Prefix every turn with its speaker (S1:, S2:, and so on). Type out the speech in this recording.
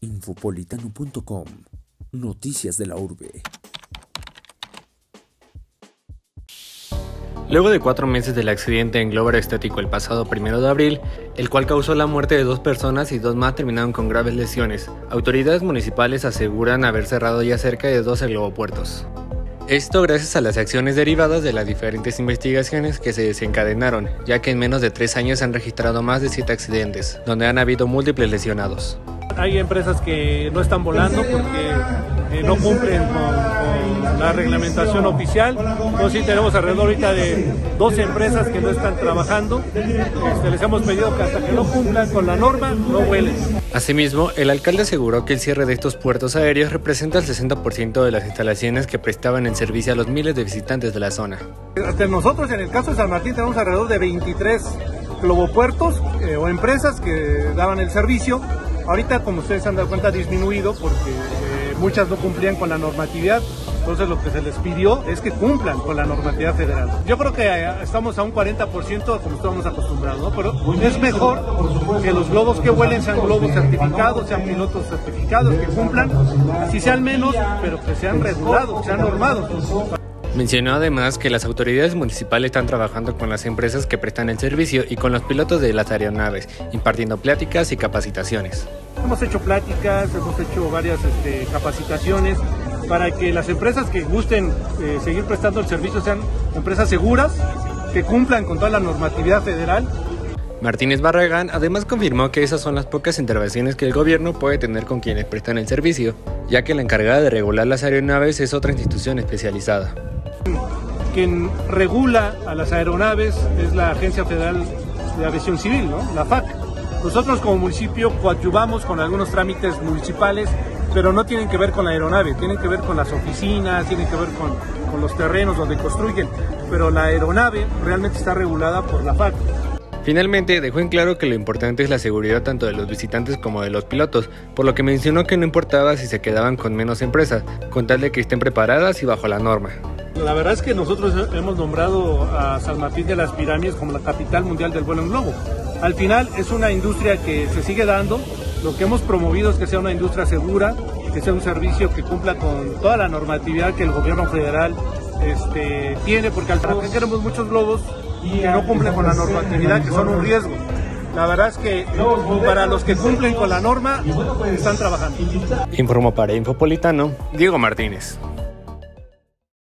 S1: Infopolitano.com. Noticias de la urbe.
S2: Luego de 4 meses del accidente en globo aerostático el pasado 1 de abril, el cual causó la muerte de 2 personas y 2 más terminaron con graves lesiones, autoridades municipales aseguran haber cerrado ya cerca de 12 globopuertos. Esto gracias a las acciones derivadas de las diferentes investigaciones que se desencadenaron, ya que en menos de 3 años se han registrado más de 7 accidentes, donde han habido múltiples lesionados.
S3: Hay empresas que no están volando porque no cumplen con la reglamentación oficial. Entonces sí tenemos alrededor ahorita de 12 empresas que no están trabajando. Les hemos pedido que hasta que no cumplan con la norma no vuelen.
S2: Asimismo, el alcalde aseguró que el cierre de estos puertos aéreos representa el 60% de las instalaciones que prestaban el servicio a los miles de visitantes de la zona.
S3: Hasta nosotros en el caso de San Martín tenemos alrededor de 23 globopuertos o empresas que daban el servicio. Ahorita, como ustedes se han dado cuenta, ha disminuido porque muchas no cumplían con la normatividad. Entonces lo que se les pidió es que cumplan con la normatividad federal. Yo creo que estamos a un 40% como estamos acostumbrados, ¿no? Pero es mejor que los globos que vuelen sean globos certificados, sean pilotos certificados, que cumplan, así sean menos, pero que sean regulados, sean normados.
S2: Mencionó además que las autoridades municipales están trabajando con las empresas que prestan el servicio y con los pilotos de las aeronaves, impartiendo pláticas y capacitaciones.
S3: Hemos hecho pláticas, hemos hecho varias capacitaciones para que las empresas que gusten seguir prestando el servicio sean empresas seguras, que cumplan con toda la normatividad federal.
S2: Martínez Barragán además confirmó que esas son las pocas intervenciones que el gobierno puede tener con quienes prestan el servicio, ya que la encargada de regular las aeronaves es otra institución especializada.
S3: Quien regula a las aeronaves es la Agencia Federal de Aviación Civil, ¿no? La FAC. Nosotros como municipio coadyuvamos con algunos trámites municipales, pero no tienen que ver con la aeronave, tienen que ver con las oficinas, tienen que ver con los terrenos donde construyen, pero la aeronave realmente está regulada por la FAC.
S2: Finalmente, dejó en claro que lo importante es la seguridad tanto de los visitantes como de los pilotos, por lo que mencionó que no importaba si se quedaban con menos empresas, con tal de que estén preparadas y bajo la norma.
S3: La verdad es que nosotros hemos nombrado a San Martín de las Pirámides como la capital mundial del vuelo en globo. Al final es una industria que se sigue dando, lo que hemos promovido es que sea una industria segura, que sea un servicio que cumpla con toda la normatividad que el gobierno federal tiene, porque al final queremos muchos globos que no cumplen con la normatividad, que son un riesgo. La verdad es que para los que cumplen con la norma, están trabajando.
S2: Informó para Infopolitano, Diego Martínez.